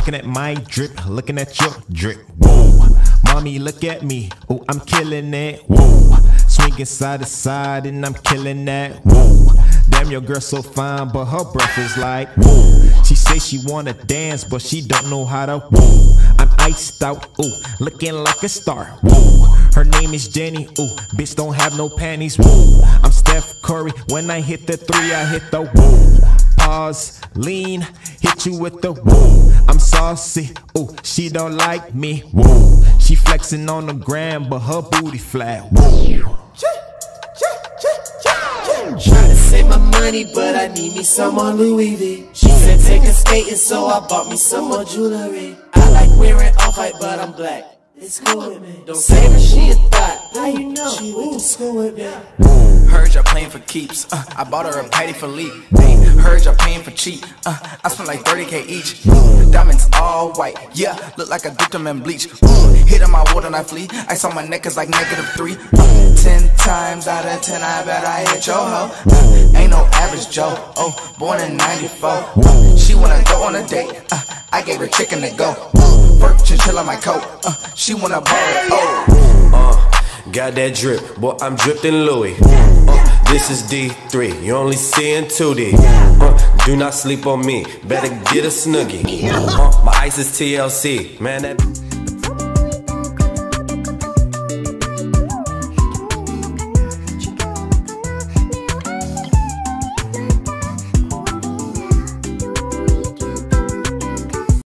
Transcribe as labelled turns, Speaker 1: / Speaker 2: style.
Speaker 1: Looking at my drip, looking at your drip. Whoa, mommy, look at me. Oh, I'm killing it. Whoa, swinging side to side and I'm killing that. Whoa, damn, your girl so fine, but her breath is like whoa. She say she wanna dance, but she don't know how to. Whoa, I'm iced out. Ooh, looking like a star. Whoa, her name is Jenny. Ooh, bitch don't have no panties. Whoa, I'm Steph Curry. When I hit the three, I hit the whoa. Pause, lean, hit you with the whoa. I'm saucy. Ooh, she don't like me. Whoa, she flexing on the gram, but her booty flat. Whoa.
Speaker 2: Trying to save my money, but I need me some more Louis V. She said take her skating, so I bought me some more jewelry. I like wearing off-white, but I'm black. It's cool with me. Don't say that she a thought. How you know? She went to school with me.
Speaker 3: Heard y'all playing for keeps. I bought her a Patty Philippe. Hey, heard y'all paying for cheap. I spent like 30K each. Diamonds all white. Yeah, look like I dipped them in bleach. Hit on my water and I flee. Ice on my neck is like -3. 10 times out of 10, I bet I hit your hoe. Ain't no average Joe. Oh, born in '94. She wanna go on a date. I gave her chicken to go. Work chinchilla on my coat. She wanna ball.
Speaker 4: Got that drip, boy, I'm dripped in Louis. This is D3, you only see in 2D. Do not sleep on me, better get a snuggie. My ice is TLC, man, that